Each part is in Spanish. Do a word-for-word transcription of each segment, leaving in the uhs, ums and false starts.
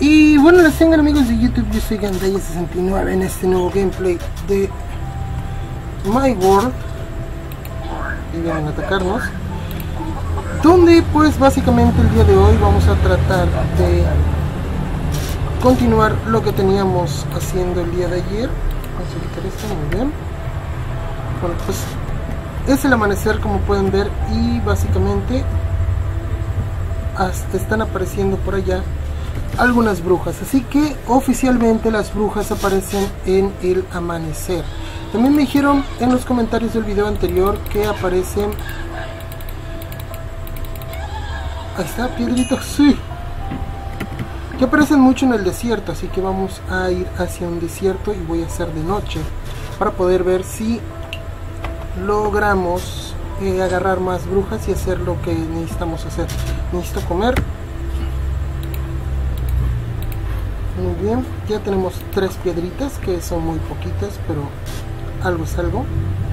Y bueno, les tengan amigos de YouTube, yo soy Gandaya sesenta y nueve en este nuevo gameplay de My World. Y vienen a atacarnos, donde pues básicamente el día de hoy vamos a tratar de continuar lo que teníamos haciendo el día de ayer. Vamos a quitar esto, muy bien. Bueno, pues es el amanecer, como pueden ver, y básicamente hasta están apareciendo por allá algunas brujas, así que oficialmente las brujas aparecen en el amanecer. También me dijeron en los comentarios del video anterior que aparecen, ahí está, piedritos, sí, que aparecen mucho en el desierto, así que vamos a ir hacia un desierto y voy a hacer de noche para poder ver si logramos eh, agarrar más brujas y hacer lo que necesitamos hacer. Necesito comer. Muy bien, ya tenemos tres piedritas, que son muy poquitas, pero algo es algo.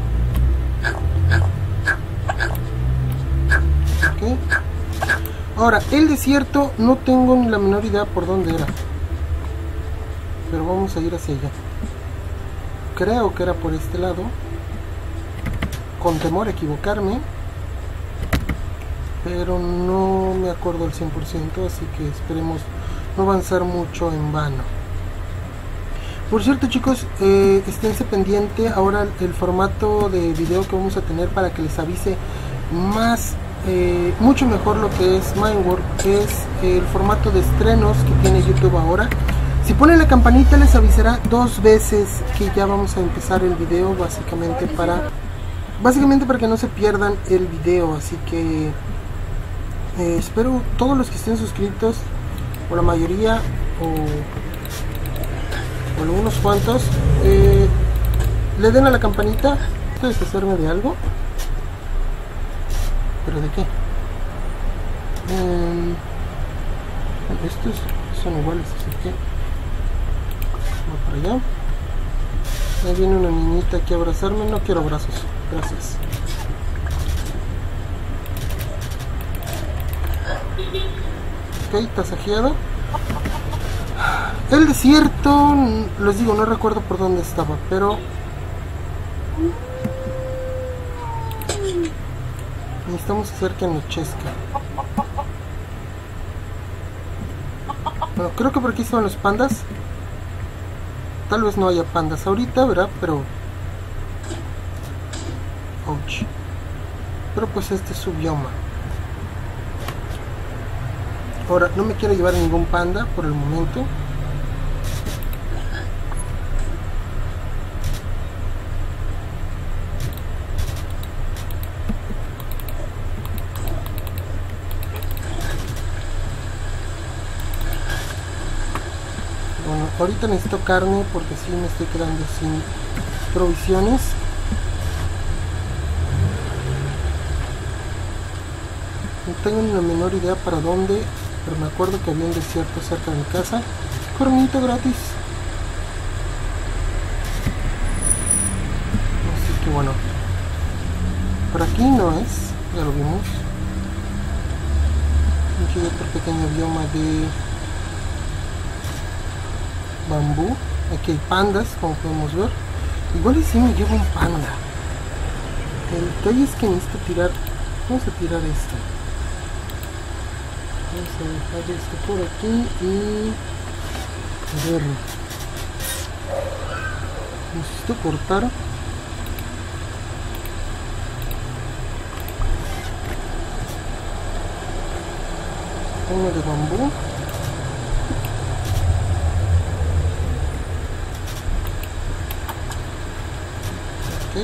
Okay. Ahora, el desierto no tengo ni la menor idea por dónde era, pero vamos a ir hacia allá. Creo que era por este lado, con temor a equivocarme, pero no me acuerdo al cien por ciento, así que esperemos no avanzar mucho en vano. Por cierto, chicos, eh, esténse pendiente ahora el formato de video que vamos a tener para que les avise más, eh, mucho mejor lo que es Mineworld, que es el formato de estrenos que tiene YouTube ahora. Si ponen la campanita les avisará dos veces que ya vamos a empezar el video, básicamente para básicamente para que no se pierdan el video. Así que eh, espero todos los que estén suscritos, o la mayoría, o, o algunos cuantos, eh, le den a la campanita. Esto es hacerme de algo, pero ¿de qué? Eh, estos son iguales, así que voy para allá. Ahí viene una niñita aquí a abrazarme. No quiero abrazos, gracias. Ok, tasajeado. El desierto, les digo, no recuerdo por dónde estaba, pero necesitamos hacer que anochezca. Bueno, creo que por aquí estaban los pandas. Tal vez no haya pandas ahorita, ¿verdad? Pero ouch. Pero pues este es su bioma. Ahora, no me quiero llevar ningún panda por el momento. Bueno, ahorita necesito carne porque sí me estoy quedando sin provisiones. No tengo ni la menor idea para dónde, pero me acuerdo que había un desierto cerca de mi casa. Cornito gratis. Así que bueno, por aquí no es, ya lo vimos. Aquí hay otro pequeño bioma de bambú. Aquí hay pandas, como podemos ver. Igual y si me llevo un panda. El detalle es que necesito tirar. Vamos a tirar esto. Vamos a dejar esto por aquí y a ver, necesito cortar uno de bambú. Ok.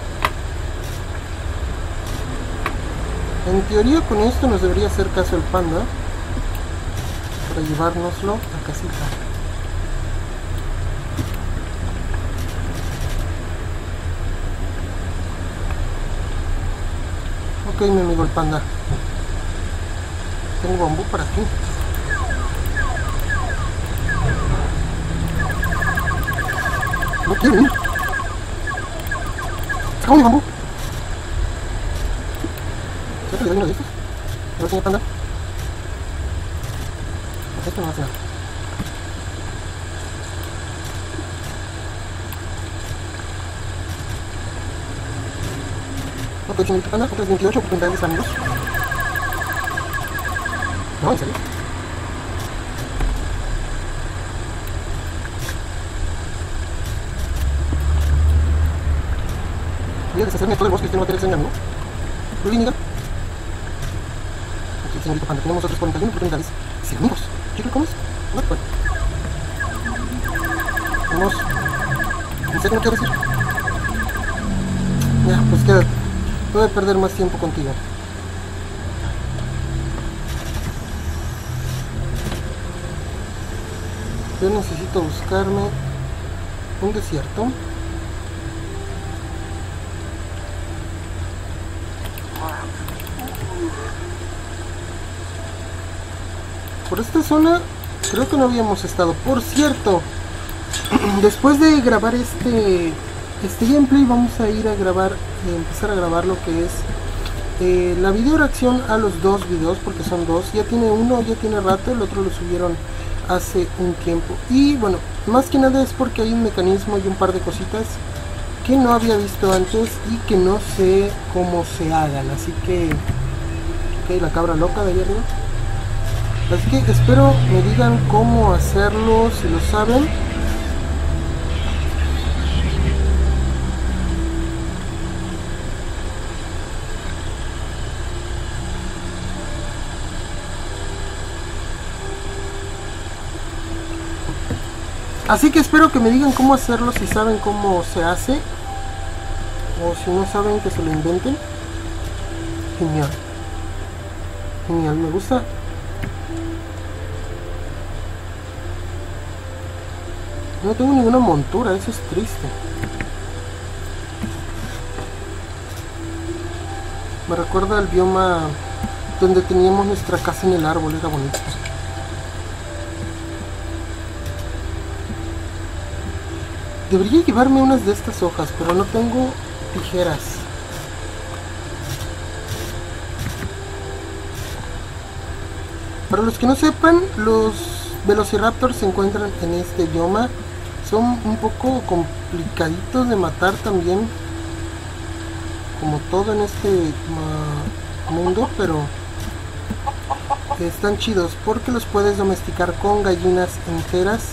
En teoría con esto nos debería hacer caso el panda para llevárnoslo a casita. Ok, mi amigo el panda. Tengo bambú para ti. No quiero ir. Saca mi bambú. ¿Sabes que le doy uno de estos? A ver, señor panda. Esto no va a hacer nada. ocho mil tucanas, otras veintiocho oportunidades amigos. No, en serio. Voy a deshacerme de todo el bosque, este no va a tener amigo. Ruby, mira. Ok, señorito Panda, tenemos otras cuarenta y una oportunidades. Segundos. ¿Qué ¿cómo es? What? Bueno. Vamos. ¿En serio no quieres ir? Ya, pues quédate. No voy a perder más tiempo contigo. Yo necesito buscarme un desierto. Por esta zona creo que no habíamos estado. Por cierto, después de grabar este este gameplay vamos a ir a grabar, eh, empezar a grabar lo que es eh, la video reacción a los dos videos, porque son dos. Ya tiene uno, ya tiene rato, el otro lo subieron hace un tiempo. Y bueno, más que nada es porque hay un mecanismo y un par de cositas que no había visto antes y que no sé cómo se hagan. Así que, ok, la cabra loca de ahí arriba. Así que espero me digan cómo hacerlo, si lo saben. Así que espero que me digan cómo hacerlo, si saben cómo se hace. O si no saben, que se lo inventen. Genial. Genial, me gusta. No tengo ninguna montura, eso es triste. Me recuerda al bioma donde teníamos nuestra casa en el árbol, era bonito. Debería llevarme unas de estas hojas, pero no tengo tijeras. Para los que no sepan, los velociraptors se encuentran en este bioma. Son un poco complicaditos de matar también, como todo en este uh, mundo, pero están chidos porque los puedes domesticar con gallinas enteras,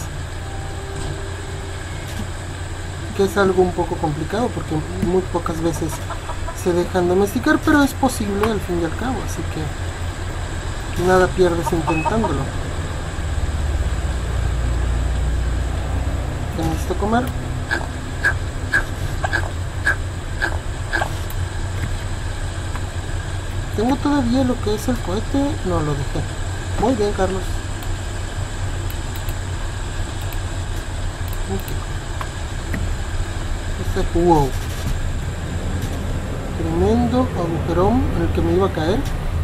que es algo un poco complicado porque muy pocas veces se dejan domesticar, pero es posible al fin y al cabo, así que nada pierdes intentándolo. Necesito comer. Tengo todavía lo que es el cohete, no lo dejé. Muy bien, Carlos. Okay. Este, wow, tremendo agujerón en el que me iba a caer.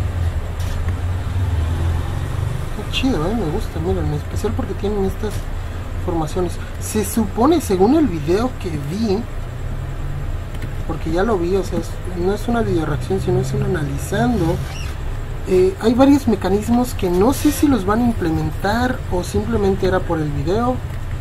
Qué chido, ¿eh? Me gusta, miren, en especial porque tienen estas formaciones. Se supone, según el video que vi, porque ya lo vi, o sea, es, no es una video reacción, sino es un analizando, eh, hay varios mecanismos que no sé si los van a implementar o simplemente era por el video,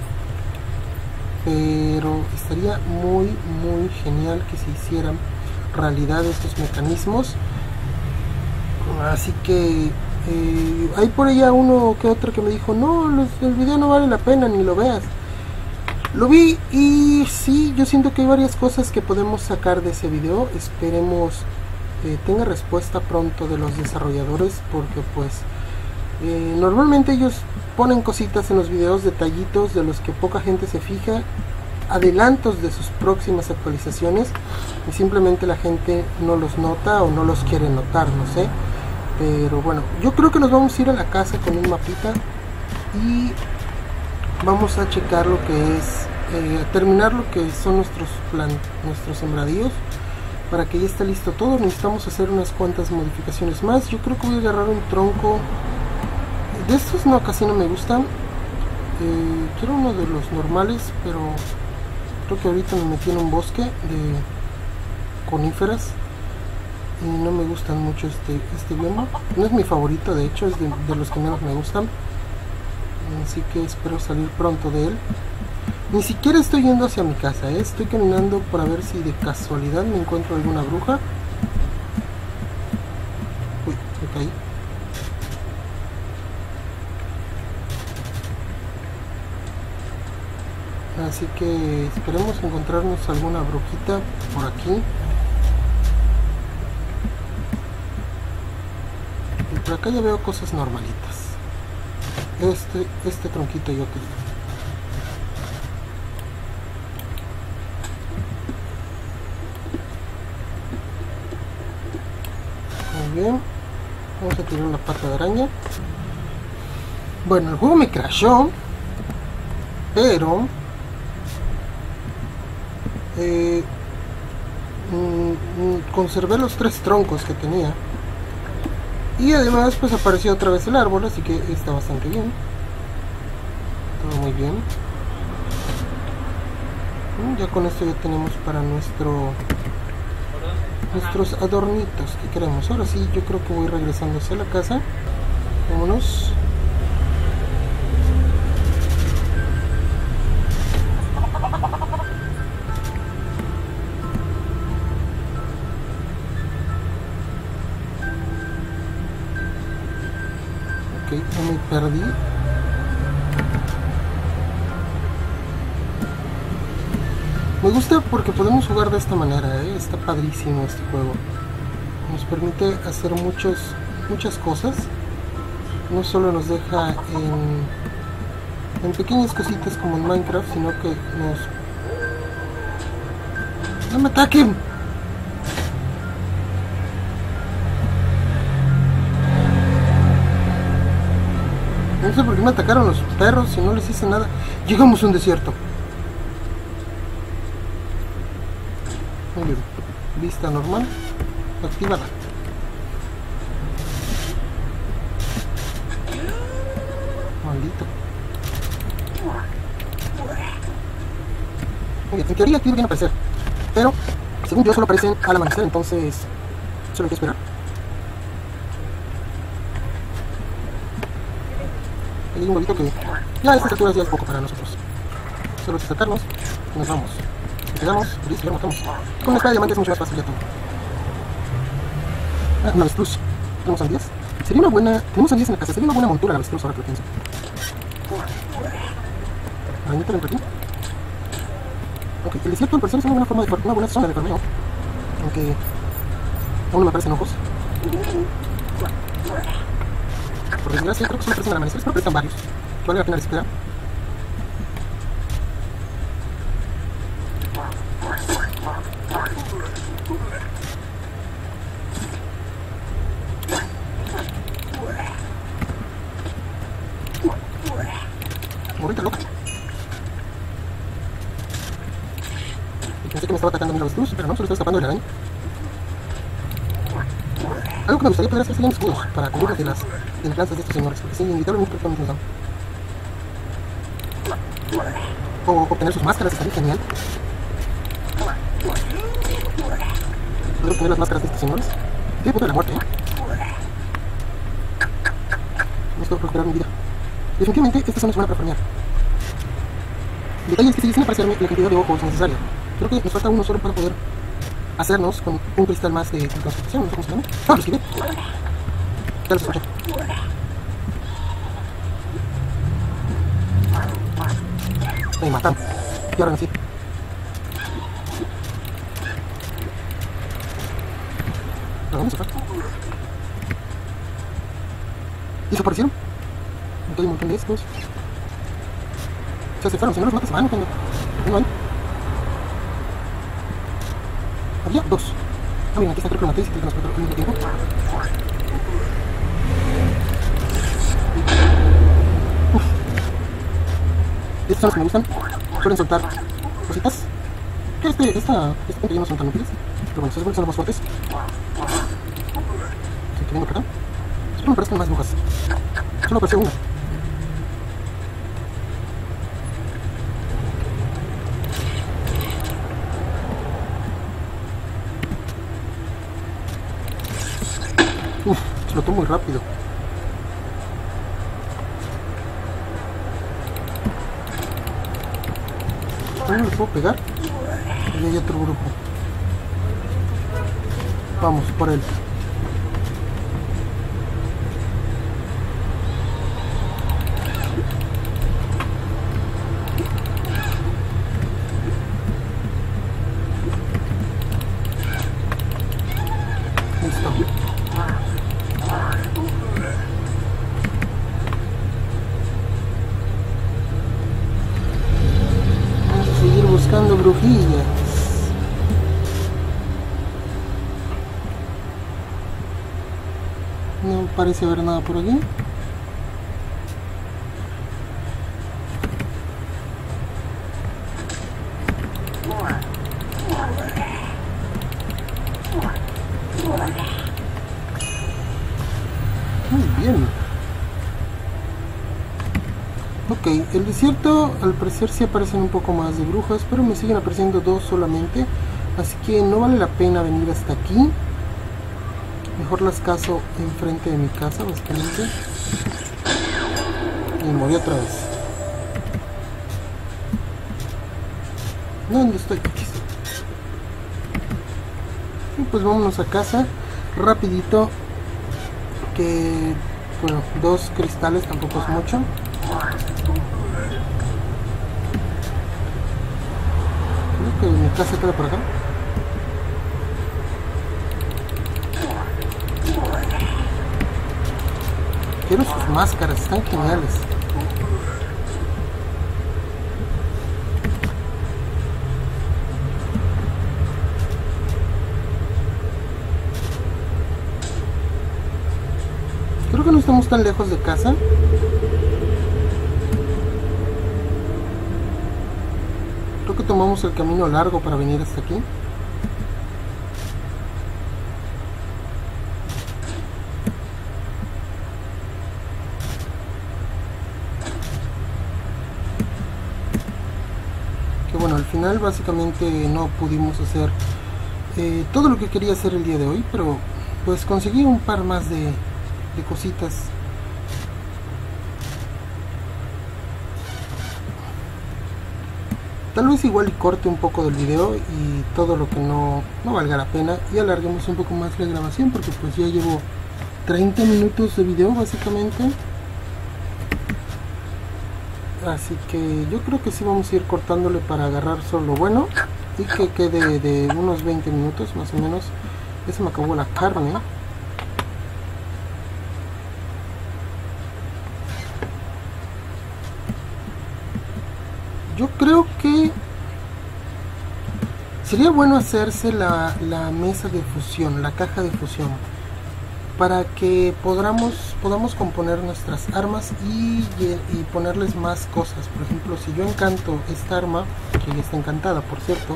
pero estaría muy muy genial que se hicieran realidad estos mecanismos. Así que Eh, hay por allá uno que otro que me dijo, no, los, el video no vale la pena, ni lo veas. Lo vi y sí, yo siento que hay varias cosas que podemos sacar de ese video. Esperemos eh, tenga respuesta pronto de los desarrolladores, porque pues eh, normalmente ellos ponen cositas en los videos, detallitos de los que poca gente se fija, adelantos de sus próximas actualizaciones, y simplemente la gente no los nota o no los quiere notar, no sé. Pero bueno, yo creo que nos vamos a ir a la casa con un mapita y vamos a checar lo que es, eh, terminar lo que son nuestros plan, nuestros sembradíos, para que ya esté listo todo. Necesitamos hacer unas cuantas modificaciones más. Yo creo que voy a agarrar un tronco de estos, no, casi no me gustan. Eh, quiero uno de los normales, pero creo que ahorita me metí en un bosque de coníferas y no me gustan mucho este, este bioma. No es mi favorito, de hecho es de, de los que menos me gustan, así que espero salir pronto de él. Ni siquiera estoy yendo hacia mi casa, ¿eh? Estoy caminando para ver si de casualidad me encuentro alguna bruja. ahí. Así que esperemos encontrarnos alguna brujita por aquí. Y por acá ya veo cosas normalitas. Este, este tronquito yo creo. Muy bien. Vamos a tirar la pata de araña. Bueno, el juego me crashó, pero eh, mm, conservé los tres troncos que tenía. Y además pues apareció otra vez el árbol, así que está bastante bien. Todo muy bien. Ya con esto ya tenemos para nuestro nuestros adornitos que queremos. Ahora sí, yo creo que voy regresando hacia la casa. Vámonos. Ok, no me perdí. Me gusta porque podemos jugar de esta manera, ¿eh? Está padrísimo este juego. Nos permite hacer muchos, muchas cosas. No solo nos deja en, en pequeñas cositas como en Minecraft, sino que nos... ¡No me ataquen! No sé por qué me atacaron los perros si no les hice nada. Llegamos a un desierto. Muy bien. Vista normal activada. Maldito. Muy bien. En teoría aquí deberían aparecer, pero según yo solo aparecen al amanecer, entonces solo hay que esperar. Hay un huevito que ya a estas alturas ya es poco para nosotros. Solo es acercarnos y nos vamos. Pegamos, y lo matamos. Con una espada de diamante es mucho más fácil ya todo. Ah, una avestruz. Tenemos sandías. Sería una buena... Tenemos sandías en la casa. Sería una buena montura la avestruz ahora que lo pienso. Arañita, ven por aquí. Ok, el desierto al parecer es una buena forma de... Una buena zona de farmeo. Aunque... aún no me aparecen ojos. Por desgracia, creo que solo aparecen al amanecer. Espero que están varios. Que vale la pena la espera. Morrita loca. Y pensé que me estaba atacando mi avestruz, pero no, solo estaba escapando de la araña. Algo que me gustaría poder hacer serían escudos para cubrirlos de las, de las lanzas de estos señores, porque sí, inevitablemente nos dan. O obtener sus máscaras, estaría genial. Poder obtener las máscaras de estos señores. Estoy a punto de la muerte, ¿eh? Necesito recuperar mi vida. Definitivamente esta zona es buena para farmear. El detalle es que sigue sin aparecerme la cantidad de ojos necesaria. Creo que nos falta uno solo para poder hacernos con un cristal más de construcción. No sé cómo se llama. ¡Ah, lo esquivé! Ya los escuché. Me matan. Y ahora sí. ¿A dónde se fue? ¿Y desaparecieron? Aquí hay un montón de estos. O sea, se fueron, si no los matas se van cuando... No hay. Había dos. Ah, mira, aquí está, creo que lo maté y se tiene que nos puede al mismo tiempo. Uf. Estas son las que me gustan. Suelen soltar cositas. Que este, esta, este punto ya no son tan útiles. Pero bueno, estos son los más fuertes. Estoy viendo por acá. Espero me parezcan más brujas. Solo apareció una. Uf, explotó muy rápido. No le puedo pegar. Y hay otro grupo. Vamos por él. parece haber nada por aquí. Muy bien. Ok, el desierto al parecer sí aparecen un poco más de brujas, pero me siguen apareciendo dos solamente, así que no vale la pena venir hasta aquí. Mejor las cazo enfrente de mi casa, básicamente. Y morí otra vez. ¿Dónde estoy? Aquí estoy. Y pues vámonos a casa rapidito, que bueno, dos cristales tampoco es mucho. Creo que mi casa queda por acá. Quiero sus máscaras, están geniales. Creo que no estamos tan lejos de casa. Creo que tomamos el camino largo para venir hasta aquí. Que bueno, al final básicamente no pudimos hacer eh, todo lo que quería hacer el día de hoy, pero pues conseguí un par más de, de cositas. Tal vez igual y corte un poco del video y todo lo que no, no valga la pena, y alarguemos un poco más la grabación, porque pues ya llevo treinta minutos de video básicamente. Así que yo creo que sí vamos a ir cortándole para agarrar solo lo bueno y que quede de unos veinte minutos más o menos. Ya se me acabó la carne. Yo creo que sería bueno hacerse la, la mesa de fusión, la caja de fusión, para que podamos, podamos componer nuestras armas y, y ponerles más cosas. Por ejemplo, si yo encanto esta arma, que ya está encantada por cierto,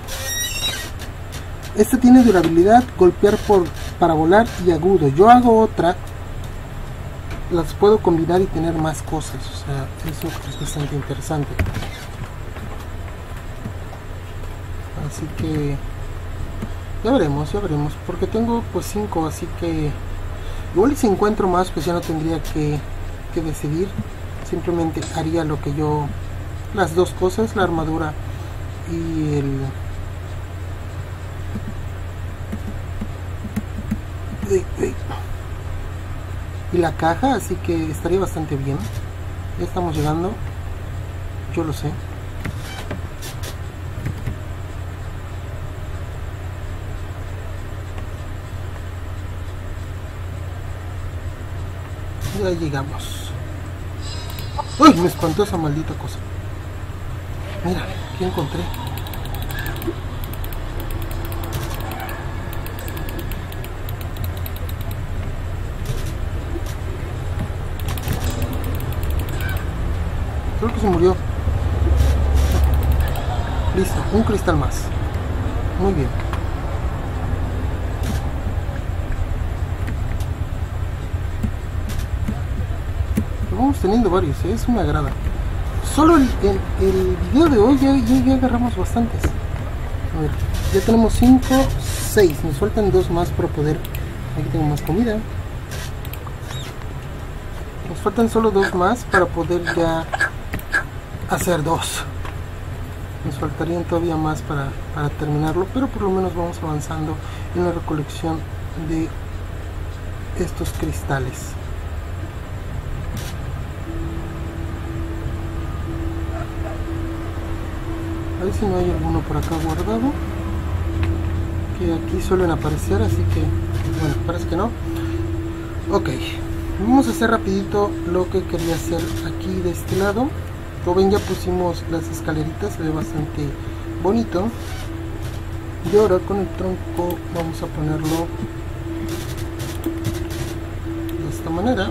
esta tiene durabilidad, golpear por, para volar y agudo. Yo hago otra, las puedo combinar y tener más cosas. O sea, eso es bastante interesante. Así que ya veremos, ya veremos, porque tengo pues cinco, así que igual si encuentro más pues ya no tendría que, que decidir, simplemente haría lo que yo, las dos cosas, la armadura y el y la caja, así que estaría bastante bien. Ya estamos llegando, yo lo sé. Ya llegamos. ¡Uy! Me espantó esa maldita cosa. Mira, ¿qué encontré? Creo que se murió. Listo, un cristal más. Muy bien. Vamos teniendo varios, ¿eh? Eso me agrada. Solo el, el, el video de hoy ya, ya, ya agarramos bastantes. A ver, ya tenemos cinco, seis. Nos faltan dos más para poder... Aquí tengo más comida. Nos faltan solo dos más para poder ya hacer dos. Nos faltarían todavía más para, para terminarlo, pero por lo menos vamos avanzando en la recolección de estos cristales. A ver si no hay alguno por acá guardado, que aquí suelen aparecer, así que bueno, parece que no. Ok, vamos a hacer rapidito lo que quería hacer aquí de este lado. Como ven, ya pusimos las escaleritas, se ve bastante bonito. Y ahora con el tronco vamos a ponerlo manera.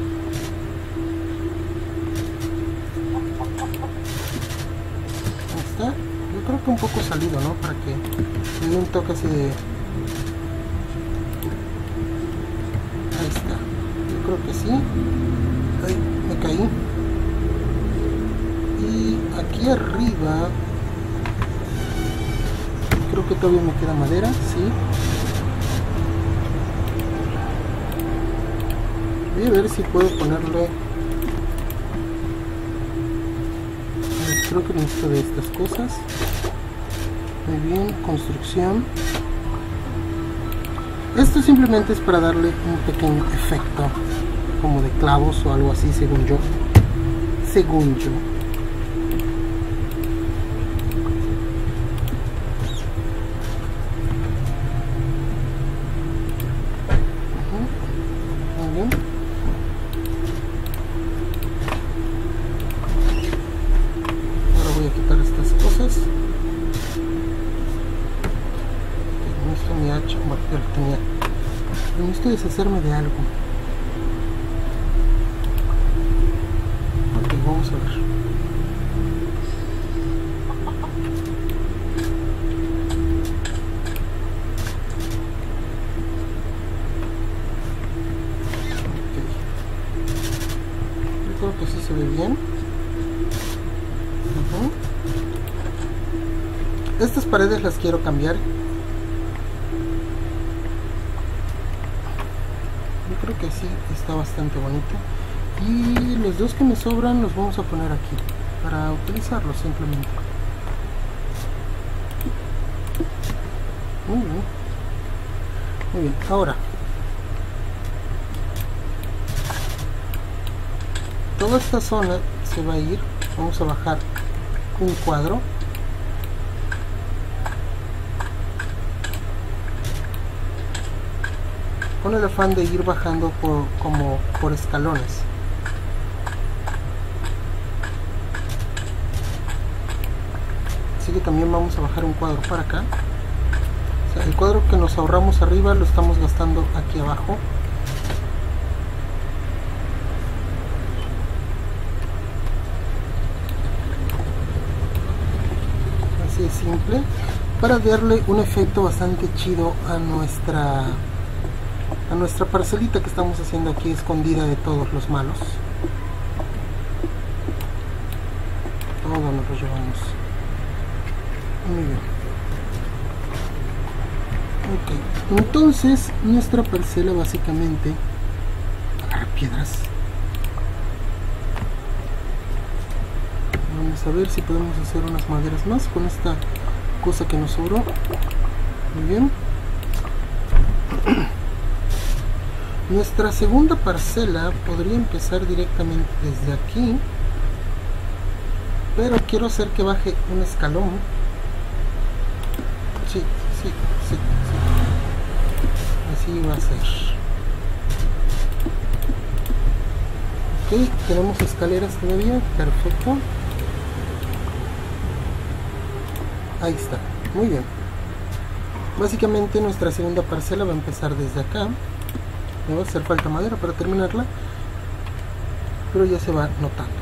Ahí está. Yo creo que un poco salido, ¿no? Para que le dé un toque así de... Ahí está. Yo creo que sí. Ay, me caí. Y aquí arriba creo que todavía me queda madera, sí. Voy a ver si puedo ponerle... Creo que necesito de estas cosas. Muy bien, construcción. Esto simplemente es para darle un pequeño efecto como de clavos o algo así, según yo. Según yo. Muy bien. Ahora voy a quitar estas cosas. Necesito mi hacha. Bueno, ya lo tenía. Pero necesito deshacerme de algo. Ok, vamos a ver. Creo que sí se ve bien. Uh-huh. Estas paredes las quiero cambiar. Yo creo que sí está bastante bonito. Y los dos que me sobran los vamos a poner aquí para utilizarlos simplemente. Muy bien. Muy bien. Ahora, toda esta zona se va a ir. Vamos a bajar un cuadro. Con el afán de ir bajando por, como por escalones. Así que también vamos a bajar un cuadro para acá. O sea, el cuadro que nos ahorramos arriba lo estamos gastando aquí abajo. Así es simple. Para darle un efecto bastante chido a nuestra... a nuestra parcelita que estamos haciendo aquí, escondida de todos los malos. Todo nos lo llevamos. Muy bien. Ok, entonces nuestra parcela básicamente... agarra piedras. Vamos a ver si podemos hacer unas maderas más con esta cosa que nos sobró. Muy bien. Nuestra segunda parcela podría empezar directamente desde aquí, pero quiero hacer que baje un escalón. Sí, sí, sí, sí. Así va a ser. Ok, tenemos escaleras todavía, perfecto. Ahí está, muy bien. Básicamente nuestra segunda parcela va a empezar desde acá. Me va a hacer falta madera para terminarla, pero ya se va notando.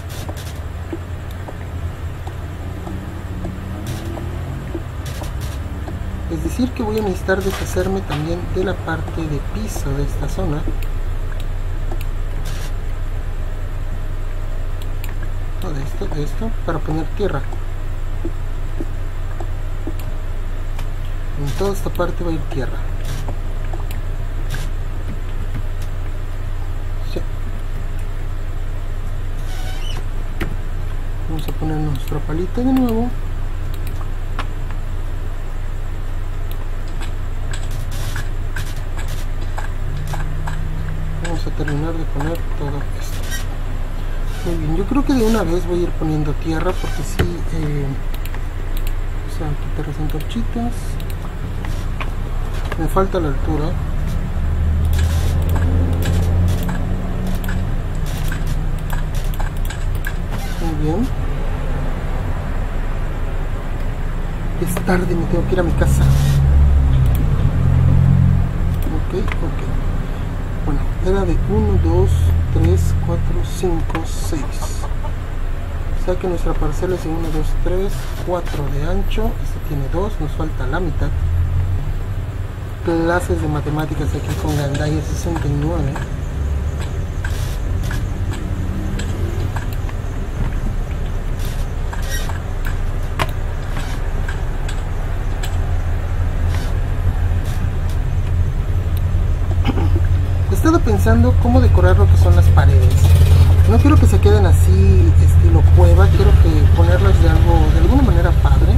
Es decir que voy a necesitar deshacerme también de la parte de piso de esta zona. No, de esto, de esto, para poner tierra. En toda esta parte va a ir tierra. Sí. Vamos a poner nuestra palita de nuevo. Vamos a terminar de poner todo esto. Muy bien, yo creo que de una vez voy a ir poniendo tierra porque si sí, eh, vamos a quitar las antorchitas. Me falta la altura. Muy bien. Es tarde, me tengo que ir a mi casa. Ok, ok. Bueno. era de uno, dos, tres, cuatro, cinco, seis. O sea que nuestra parcela es de uno, dos, tres, cuatro de ancho. Este tiene dos, nos falta la mitad. Clases de matemáticas aquí con Gandaya sesenta y nueve. He estado pensando cómo decorar lo que son las paredes. No quiero que se queden así estilo cueva, quiero que ponerlas de algo, de alguna manera padre.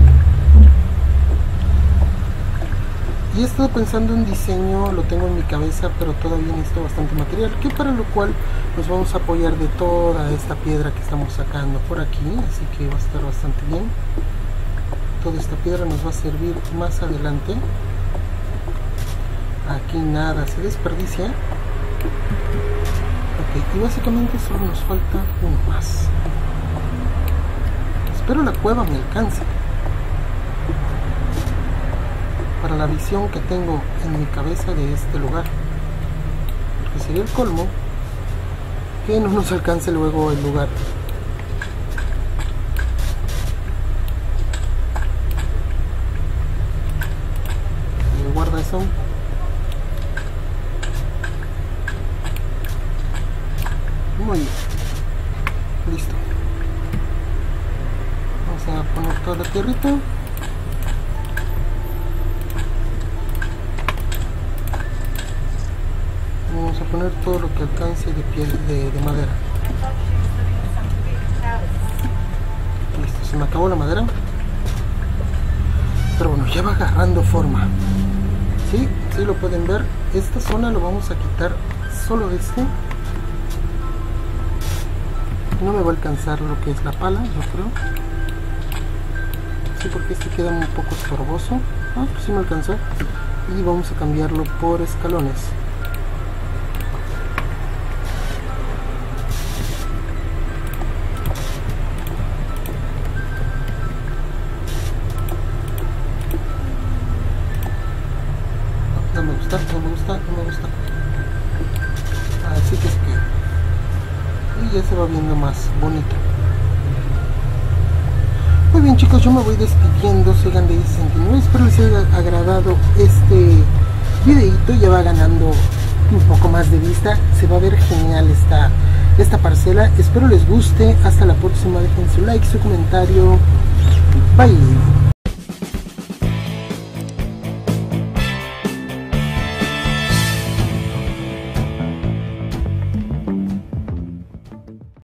Y he estado pensando en diseño, lo tengo en mi cabeza, pero todavía necesito bastante material, que para lo cual nos vamos a apoyar de toda esta piedra que estamos sacando por aquí, así que va a estar bastante bien. Toda esta piedra nos va a servir más adelante. Aquí nada se desperdicia. Ok, y básicamente solo nos falta uno más. Espero la cueva me alcance para la visión que tengo en mi cabeza de este lugar, porque sería el colmo que no nos alcance luego el lugar. Y guarda eso. Muy bien, listo. Vamos a poner toda la tierrita. Vamos a poner todo lo que alcance de piel de, de madera. Listo, se me acabó la madera. Pero bueno, ya va agarrando forma. Sí, sí lo pueden ver. Esta zona lo vamos a quitar, solo este. No me va a alcanzar lo que es la pala, yo creo. Sí, porque este queda un poco estorboso. Ah, pues sí me alcanzó. Y vamos a cambiarlo por escalones. No me gusta, no me gusta, no me gusta. Así que es que y ya se va viendo más bonito. Muy bien chicos, yo me voy despidiendo. Soy Gandaya sesenta y nueve, espero les haya agradado este videito. Ya va ganando un poco más de vista, se va a ver genial esta, esta parcela. Espero les guste. Hasta la próxima, dejen su like, su comentario. Bye.